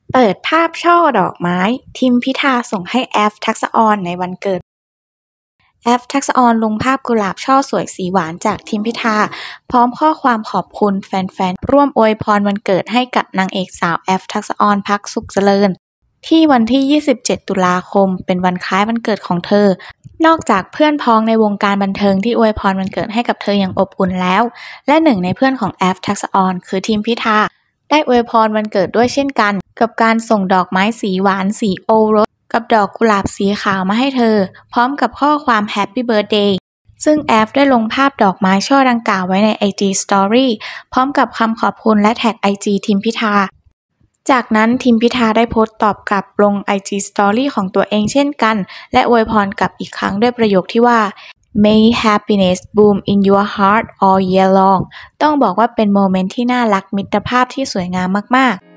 เปิดภาพช่อดอกไม้ทิมพิธาส่งให้แอฟทักษะอรในวันเกิดแอฟทักษะอรลงภาพกุหลาบช่อสวยสีหวานจากทิมพิธาพร้อมข้อความขอบคุณแฟนๆร่วมอวยพรวันเกิดให้กับนางเอกสาวแอฟทักษะอรภักดิ์สุขเจริญที่วันที่ 27 ตุลาคมเป็นวันคล้ายวันเกิดของเธอนอกจากเพื่อนพ้องในวงการบันเทิงที่อวยพรวันเกิดให้กับเธออย่างอบอุ่นแล้วและหนึ่งในเพื่อนของแอฟทักษะอรคือทิมพิธาได้อวยพรวันเกิดด้วยเช่นกันกับการส่งดอกไม้สีหวานสีโอรสกับดอกกุหลาบสีขาวมาให้เธอพร้อมกับข้อความ Happy Birthday ซึ่งแอฟได้ลงภาพดอกไม้ช่อดังกล่าวไว้ใน IG Story พร้อมกับคำขอบคุณและแท็ก IG ทิมพิธาจากนั้นทิมพิธาได้โพสต์ตอบกลับลง IG Story ของตัวเองเช่นกันและอวยพรกลับอีกครั้งด้วยประโยคที่ว่า May happiness bloom in your heart all year long ต้องบอกว่าเป็นโมเมนต์ที่น่ารักมิตรภาพที่สวยงามมากๆ